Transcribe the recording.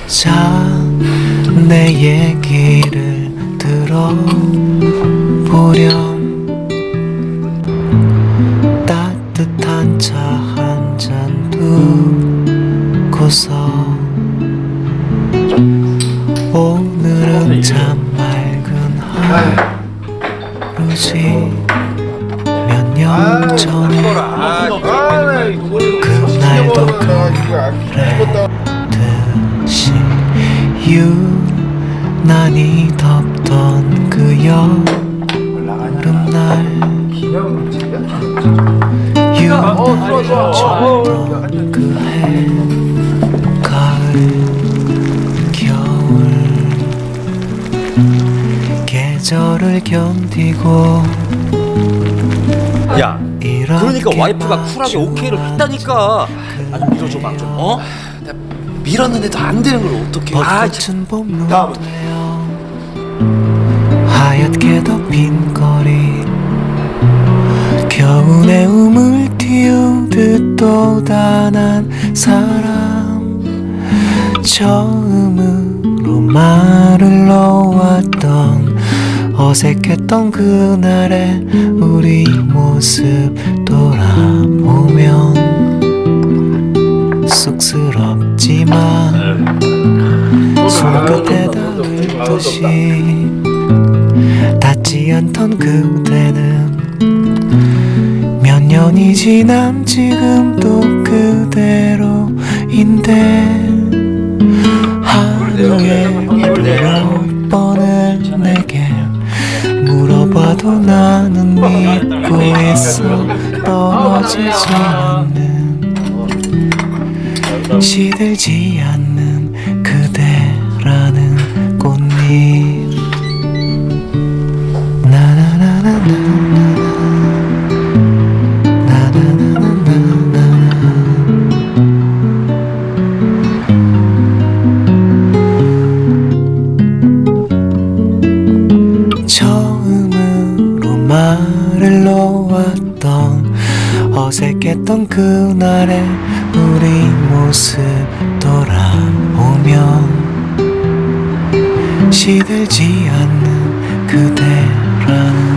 자, 내 얘기를 들어보렴. 따뜻한 차 한 잔 두고서 오늘은 참 맑은 하루지. 몇 년 전에 그날도 그랬듯이 유난히 덥던 그 여름날, 유난히 춥던 그 해, 가을, 겨울 계절을 견디고. 야, 그러니까 와이프가 쿨하게 오케이를 했다니까. 아니 밀어줘 막 좀. 어? 내가 밀었는데도 안 되는 걸 어떡해. 벚꽃은 봄눈에요. 하얗게도 빈 거리, 겨우내 움을 틔우듯 또 단한 사람. 처음으로 말을 놓았던 어색했던 그날의 우리 모습 돌아보면 쑥스럽지만 손끝에 닿을 듯이 닿지 않던 그대는 몇 년이 지난 지금도 그대로인데, 하루에 몇 번을 내게 물어봐도 나는 믿고 있어. 떨어지지 않는, 시들지 않는 그대라는 꽃잎. 처음으로 말을 놓았던 어색했던 그날의 우리 모습 돌아보면 시들지 않는 그대라는